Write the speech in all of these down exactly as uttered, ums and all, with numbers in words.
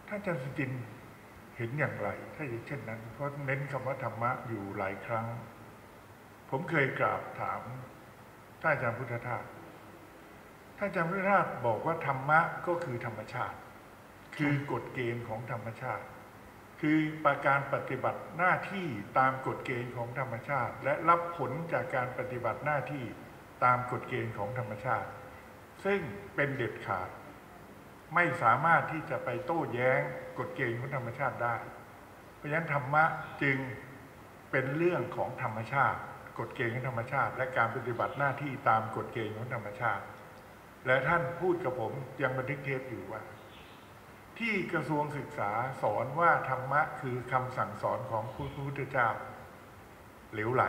ท่านอาจารย์สุจินต์เห็นอย่างไรถ้าอย่างเช่นนั้นเพราะเน้นคำว่าธรรมะอยู่หลายครั้งผมเคยกราบถามท่านอาจารย์พุทธทาสท่านอาจารย์พุทธทาสบอกว่าธรรมะก็คือธรรมชาติคือกฎเกณฑ์ของธรรมชาติคือประการปฏิบัติหน้าที่ตามกฎเกณฑ์ของธรรมชาติและรับผลจากการปฏิบัติหน้าที่ตามกฎเกณฑ์ของธรรมชาติซึ่งเป็นเด็ดขาดไม่สามารถที่จะไปโต้แย้งกฎเกณฑ์ของธรรมชาติได้เพราะฉะนั้นธรรมะจึงเป็นเรื่องของธรรมชาติกฎเกณฑ์ของธรรมชาติและการปฏิบัติหน้าที่ตามกฎเกณฑ์ของธรรมชาติและท่านพูดกับผมยังบันทึกเทปอยู่ว่าที่กระทรวงศึกษาสอนว่าธรรมะคือคำสั่งสอนของพระพุทธเจ้าเหลวไหล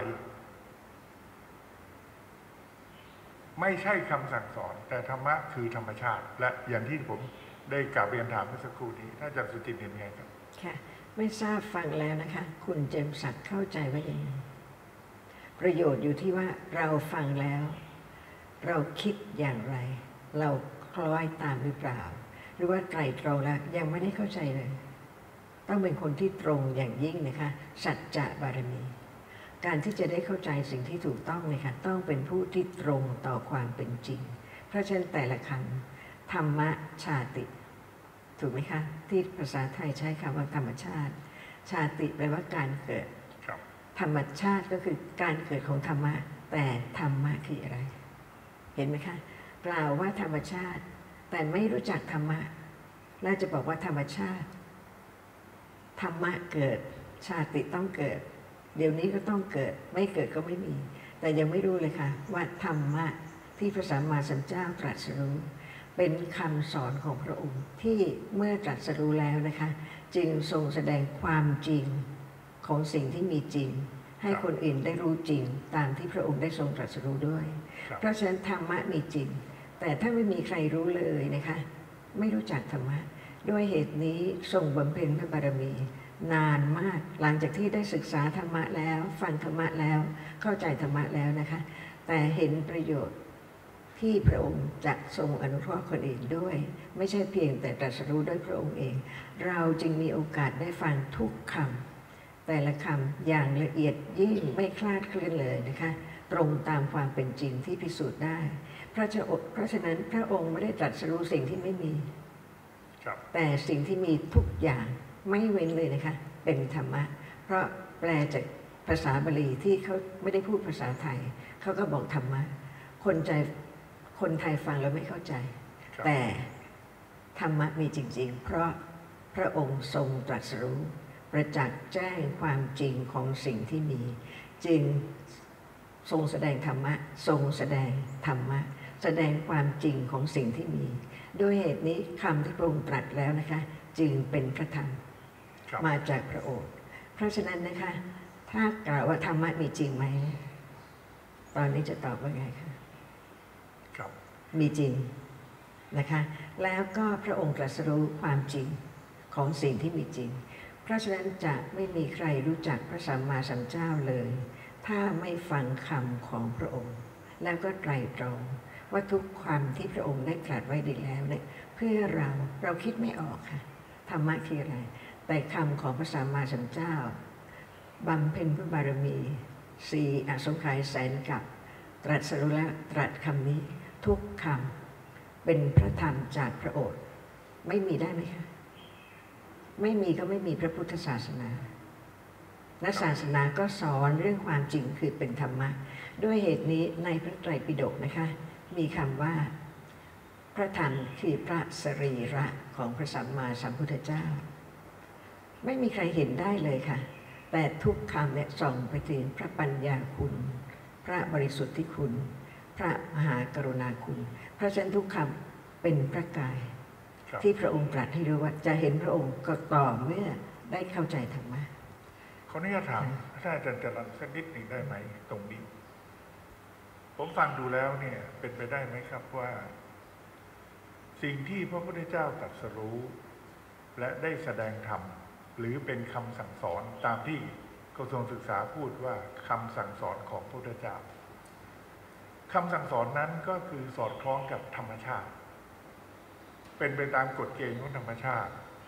ไม่ใช่คำสั่งสอนแต่ธรรมะคือธรรมชาติและอย่างที่ผมได้กล่าวเรียนถามเมื่อสักครู่นี้ท่านอาจารย์สุจินต์เห็นไงครับค่ะไม่ทราบฟังแล้วนะคะคุณเจมส์ศักดิ์เข้าใจว่าอย่างไรประโยชน์อยู่ที่ว่าเราฟังแล้วเราคิดอย่างไรเราคล้อยตามหรือเปล่าหรือว่าไตรตรองแล้วยังไม่ได้เข้าใจเลยต้องเป็นคนที่ตรงอย่างยิ่งนะคะสัจจะบารมีการที่จะได้เข้าใจสิ่งที่ถูกต้องนะคะต้องเป็นผู้ที่ตรงต่อความเป็นจริงเพราะฉะนั้นแต่ละคำธรรมชาติถูกไหมคะที่ภาษาไทยใช้คำว่าธรรมชาติชาติแปลว่าการเกิดธรรมชาติก็คือการเกิดของธรรมะแต่ธรรมะคืออะไรเห็นไหมคะกล่าวว่าธรรมชาติแต่ไม่รู้จักธรรมะแล้วจะบอกว่าธรรมชาติธรรมะเกิดชาติต้องเกิดเดี๋ยวนี้ก็ต้องเกิดไม่เกิดก็ไม่มีแต่ยังไม่รู้เลยค่ะว่าธรรมะที่พระสัมมาสัมพุทธเจ้าตรัสรู้เป็นคำสอนของพระองค์ที่เมื่อตรัสรู้แล้วนะคะจึงทรงแสดงความจริงของสิ่งที่มีจริงให้คนอื่นได้รู้จริงตามที่พระองค์ได้ทรงตรัสรู้ด้วยเพราะฉะนั้นธรรมะมีจริงแต่ถ้าไม่มีใครรู้เลยนะคะไม่รู้จักธรรมะด้วยเหตุนี้ทรงบำเพ็ญพระบารมีนานมากหลังจากที่ได้ศึกษาธรรมะแล้วฟังธรรมะแล้วเข้าใจธรรมะแล้วนะคะแต่เห็นประโยชน์ที่พระองค์จะทรงอนุเคราะห์คนอื่นด้วยไม่ใช่เพียงแต่ตรัสรู้ด้วยพระองค์เองเราจึงมีโอกาสได้ฟังทุกคำแต่ละคำอย่างละเอียดยิ่งไม่คลาดเคลื่อนเลยนะคะตรงตามความเป็นจริงที่พิสูจน์ได้เพราะฉะนั้นพระองค์ไม่ได้ตรัสรู้สิ่งที่ไม่มีแต่สิ่งที่มีทุกอย่างไม่เว้นเลยนะคะเป็นธรรมะเพราะแปลจากภาษาบาลีที่เขาไม่ได้พูดภาษาไทยเขาก็บอกธรรมะคนใจคนไทยฟังแล้วไม่เข้าใจแต่ธรรมะมีจริงๆเพราะพระองค์ทรงตรัสรู้ประจักษ์แจ้งความจริงของสิ่งที่มีจึงทรงแสดงธรรมะทรงแสดงธรรมะแสดงความจริงของสิ่งที่มีด้วยเหตุนี้คำที่พระองค์ตรัสแล้วนะคะจึงเป็นพระธรรมมาจากพระโอษฐ์เพราะฉะนั้นนะคะถ้ากล่าวว่าธรรมะมีจริงไหมตอนนี้จะตอบว่าไงคะมีจริงนะคะแล้วก็พระองค์ตรัสรู้ความจริงของสิ่งที่มีจริงเพราะฉะนั้นจะไม่มีใครรู้จักพระสัมมาสัมพุทธเจ้าเลยถ้าไม่ฟังคำของพระองค์แล้วก็ไตรตรองว่าทุกความที่พระองค์ได้ตรัสไว้ดีแล้วเนี่ยเพื่อเราเราคิดไม่ออกค่ะธรรมะคืออะไรแต่คำของพระสัมมาสัมพุทธเจ้าบำเพ็ญพระบารมีสี่อสงไขยแสนกับตรัสรู้แล้วตรัสคำนี้ทุกคำเป็นพระธรรมจากพระโอษฐ์ไม่มีได้ไหมคะไม่มีก็ไม่มีพระพุทธศาสนาและศาสนาก็สอนเรื่องความจริงคือเป็นธรรมะด้วยเหตุนี้ในพระไตรปิฎกนะคะมีคำว่าพระธรรมคือพระสรีระของพระสัมมาสัมพุทธเจ้าไม่มีใครเห็นได้เลยค่ะแต่ทุกคำเนี่ยส่องไปถึงพระปัญญาคุณพระบริสุทธิคุณพระมหากรุณาคุณเพราะฉะนั้นทุกคำเป็นพระกายที่พระองค์ตรัสให้รู้ว่าจะเห็นพระองค์ก็ต่อเมื่อได้เข้าใจธรรมะขออนุญาตถามท่านอาจารย์จรัญสักนิดหนึ่งได้ไหมตรงนี้ผมฟังดูแล้วเนี่ยเป็นไปได้ไหมครับว่าสิ่งที่พระพุทธเจ้าตรัสรู้และได้แสดงธรรมหรือเป็นคำสั่งสอนตามที่กระทรวงศึกษาพูดว่าคำสั่งสอนของพระพุทธเจ้าคำสั่งสอนนั้นก็คือสอดคล้องกับธรรมชาติเป็นไปตามกฎเกณฑ์ของธรรมชาติ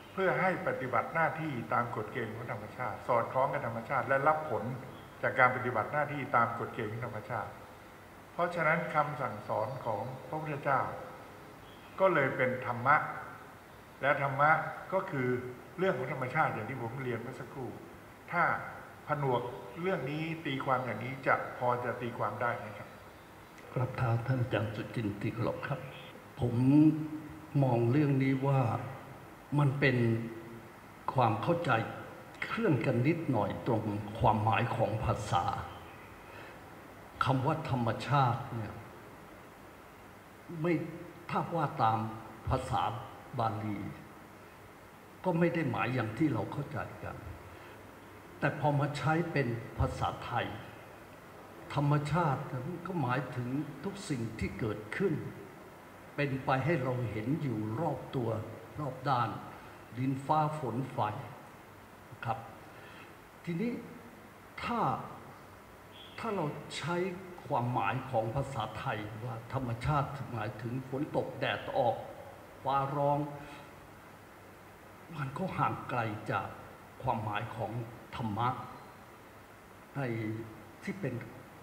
เพื่อให้ปฏิบัติหน้าที่ตามกฎเกณฑ์ของธรรมชาติสอดคล้องกับธรรมชาติและรับผลจากการปฏิบัติหน้าที่ตามกฎเกณฑ์ของธรรมชาติเพราะฉะนั้นคำสั่งสอนของพระพุทธเจ้าก็เลยเป็นธรรมะและธรรมะก็คือเรื่องของธรรมชาติอย่างที่ผมเรียนเมื่อสักครู่ถ้าผนวกเรื่องนี้ตีความอย่างนี้จะพอจะตีความได้ไหมครับกราบเท้าท่านอาจารย์สุจินต์ ที่เคารพครับ ผมมองเรื่องนี้ว่ามันเป็นความเข้าใจเคลื่อนกันนิดหน่อยตรงความหมายของภาษาคำว่าธรรมชาติเนี่ยไม่ถ้าว่าตามภาษาบาลีก็ไม่ได้หมายอย่างที่เราเข้าใจกันแต่พอมาใช้เป็นภาษาไทยธรรมชาติก็หมายถึงทุกสิ่งที่เกิดขึ้นเป็นไปให้เราเห็นอยู่รอบตัวรอบด้านดินฟ้าฝนไฟครับทีนี้ถ้าถ้าเราใช้ความหมายของภาษาไทยว่าธรรมชาติหมายถึงฝนตกแดดออกฟ้าร้องมันก็ห่างไกลจากความหมายของธรรมะในที่เป็น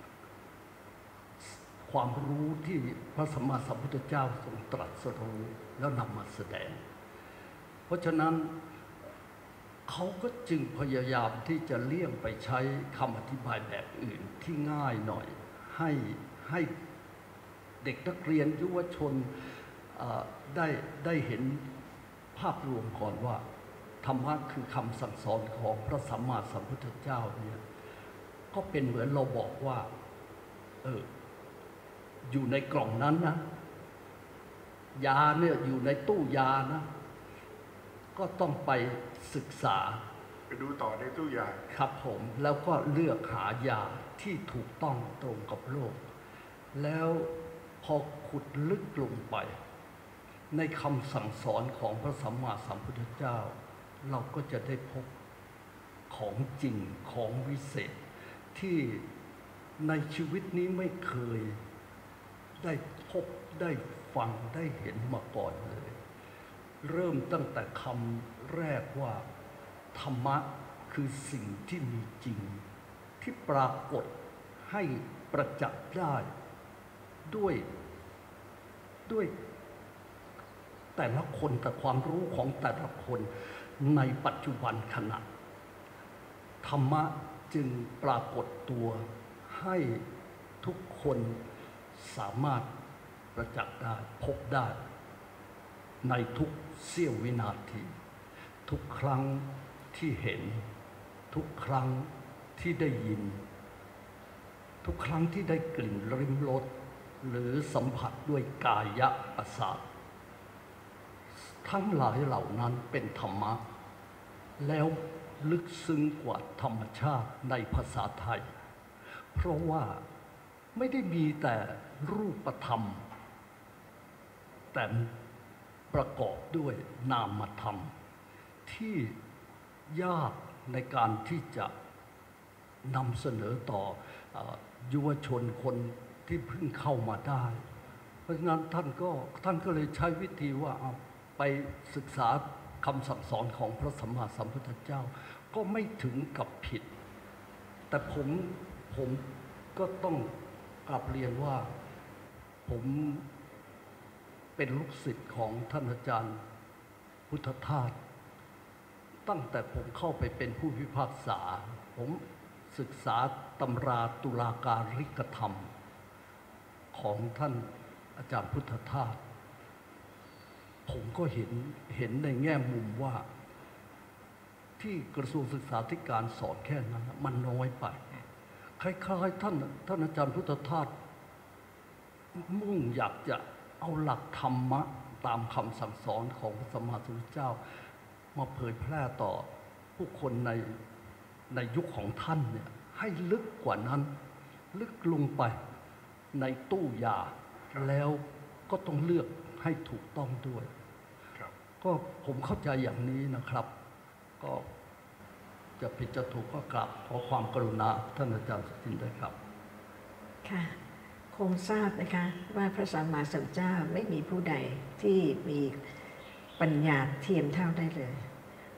ความรู้ที่พระสัมมาสัมพุทธเจ้าทรงตรัสรู้แล้วนำมาแสดงเพราะฉะนั้นเขาก็จึงพยายามที่จะเลี่ยงไปใช้คำอธิบายแบบอื่นที่ง่ายหน่อยให้ให้เด็กนักเรียนยุวชนได้ได้เห็นภาพรวมก่อนว่าธรรมะคือคำสั่งสอนของพระสัมมาสัมพุทธเจ้าเนี่ยก็เป็นเหมือนเราบอกว่าเอออยู่ในกล่องนั้นนะยาเนี่ยอยู่ในตู้ยานะก็ต้องไปศึกษาไปดูต่อในตู้ยาครับผมแล้วก็เลือกหายาที่ถูกต้องตรงกับโรคแล้วพอขุดลึกลงไปในคำสั่งสอนของพระสัมมาสัมพุทธเจ้าเราก็จะได้พบของจริงของวิเศษที่ในชีวิตนี้ไม่เคยได้พบได้ฟังได้เห็นมาก่อนเลยเริ่มตั้งแต่คำแรกว่าธรรมะคือสิ่งที่มีจริงที่ปรากฏให้ประจักษ์ได้ด้วยด้วยแต่ละคนแต่ความรู้ของแต่ละคนในปัจจุบันขณะธรรมะจึงปรากฏตัวให้ทุกคนสามารถประจักษ์ได้พบได้ในทุกเสี้ยววินาทีทุกครั้งที่เห็นทุกครั้งที่ได้ยินทุกครั้งที่ได้กลิ่นลิ้มรสหรือสัมผัสด้วยกายประสาททั้งหลายเหล่านั้นเป็นธรรมะแล้วลึกซึ้งกว่าธรรมชาติในภาษาไทยเพราะว่าไม่ได้มีแต่รูปธรรมแต่ประกอบด้วยนามธรรมที่ยากในการที่จะนำเสนอต่อยุวชนคนที่เพิ่งเข้ามาได้เพราะฉะนั้นท่านก็ท่านก็เลยใช้วิธีว่าเอาไปศึกษาคำสั่งสอนของพระสัมมาสัมพุทธเจ้าก็ไม่ถึงกับผิดแต่ผมผมก็ต้องกลับเรียนว่าผมเป็นลูกศิษย์ของท่านอาจารย์พุทธทาสตั้งแต่ผมเข้าไปเป็นผู้พิพากษาผมศึกษาตำราตุลาการิกธรรมของท่านอาจารย์พุทธทาสผมก็เห็นเห็นในแง่มุมว่าที่กระทรวงศึกษาธิการสอนแค่นั้นมันน้อยไปคล้ายๆท่านท่านอาจารย์พุทธทาสมุ่งอยากจะเอาหลักธรรมะตามคำสั่งสอนของพระสัมมาสัมพุทธเจ้ามาเผยแพร่ต่อผู้คนในในยุคของท่านเนี่ยให้ลึกกว่านั้นลึกลงไปในตู้ยาแล้วก็ต้องเลือกให้ถูกต้องด้วยก็ผมเข้าใจอย่างนี้นะครับก็จะผิดจะถูกก็กราบขอความกรุณาท่านอาจารย์สุจินต์ด้วยครับค่ะคงทราบนะคะว่าพระสัมมาสัมพุทธเจ้าไม่มีผู้ใดที่มีปัญญาเทียมเท่าได้เลย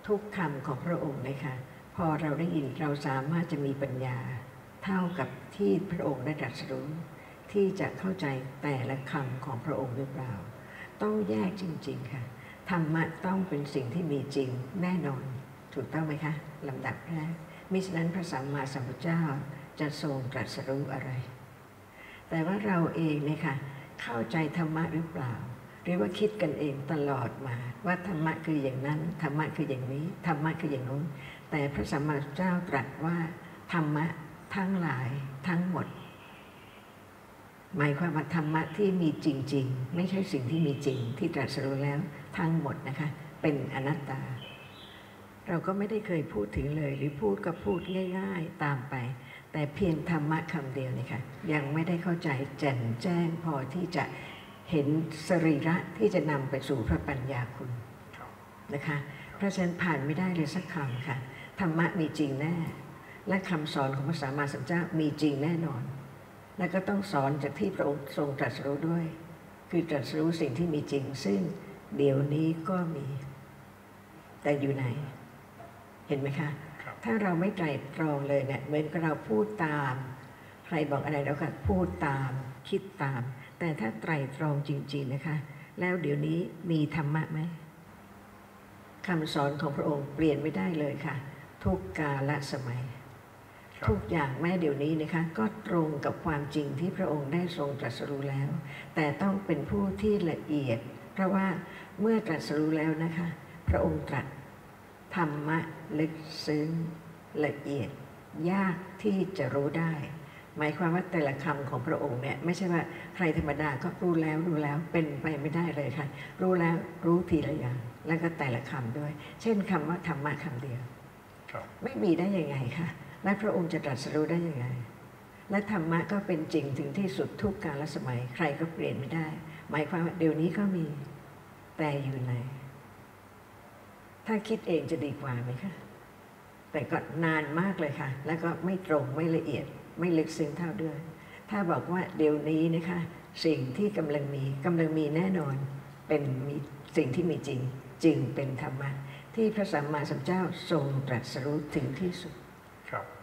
ทุกคำของพระองค์เลยค่ะพอเราได้ยินเราสามารถจะมีปัญญาเท่ากับที่พระองค์ได้ตรัสรู้ที่จะเข้าใจแต่ละคำของพระองค์หรือเปล่าต้องแยกจริงๆค่ะธรรมะต้องเป็นสิ่งที่มีจริงแน่นอนถูกต้องไหมคะลำดับแรกมิฉะนั้นพระสัมมาสัมพุทธเจ้าจะทรงตรัสรู้อะไร แต่ว่าเราเองเนี่ยค่ะเข้าใจธรรมะหรือเปล่าหรือว่าคิดกันเองตลอดมาว่าธรรมะคืออย่างนั้นธรรมะคืออย่างนี้ธรรมะคืออย่างนู้นแต่พระสัมมาสัมพุทธเจ้าตรัสว่าธรรมะทั้งหลายทั้งหมดหมายความว่าธรรมะที่มีจริงๆไม่ใช่สิ่งที่มีจริงที่ตรัสรู้แล้วทั้งหมดนะคะเป็นอนัตตาเราก็ไม่ได้เคยพูดถึงเลยหรือพูดก็พูดง่ายๆตามไปแต่เพียงธรรมะคำเดียวนี่ค่ะยังไม่ได้เข้าใจแจ่มแจ้งพอที่จะเห็นสรีระที่จะนำไปสู่พระปัญญาคุณนะคะเพราะฉะนั้นผ่านไม่ได้เลยสักคำค่ะธรรมะมีจริงแน่และคำสอนของพระสัมมาสัมพุทธเจ้ามีจริงแน่นอนและก็ต้องสอนจากที่พระองค์ทรงตรัสรู้ด้วยคือตรัสรู้สิ่งที่มีจริงซึ่งเดี๋ยวนี้ก็มีแต่อยู่ไหนเห็นไหมคะถ้าเราไม่ไตร่ตรองเลยเนี่ยเหมือนกับเราพูดตามใครบอกอะไรเราก็พูดตามคิดตามแต่ถ้าไตร่ตรองจริงๆนะคะแล้วเดี๋ยวนี้มีธรรมะไหมคำสอนของพระองค์เปลี่ยนไม่ได้เลยค่ะทุกกาลสมัยทุกอย่างแม้เดี๋ยวนี้นะคะก็ตรงกับความจริงที่พระองค์ได้ทรงตรัสรู้แล้วแต่ต้องเป็นผู้ที่ละเอียดเพราะว่าเมื่อตรัสรู้แล้วนะคะพระองค์ตรัสธรรมะลึกซึ้งละเอียดยากที่จะรู้ได้หมายความว่าแต่ละคำของพระองค์เนี่ยไม่ใช่ว่าใครธรรมดาก็รู้แล้วรู้แล้วเป็นไปไม่ได้เลยค่ะรู้แล้วรู้ทีละอย่างแล้วก็แต่ละคำด้วยเช่นคำว่าธรรมะคำเดียวไม่มีได้ยังไงค่ะและพระองค์จะตรัสรู้ได้ยังไงและธรรมะก็เป็นจริงถึงที่สุดทุกกาลสมัยใครก็เปลี่ยนไม่ได้หมายความว่าเดี๋ยวนี้ก็มีแต่อยู่ไหนถ้าคิดเองจะดีกว่าไหมคะแต่ก็นานมากเลยค่ะแล้วก็ไม่ตรงไม่ละเอียดไม่ลึกซึ้งเท่าด้วยถ้าบอกว่าเดี๋ยวนี้นะคะสิ่งที่กำลังมีกำลังมีแน่นอนเป็นมีสิ่งที่มีจริงจึงเป็นธรรมะที่พระสัมมาสัมพุทธเจ้าทรงตรัสรู้ถึงที่สุดครับ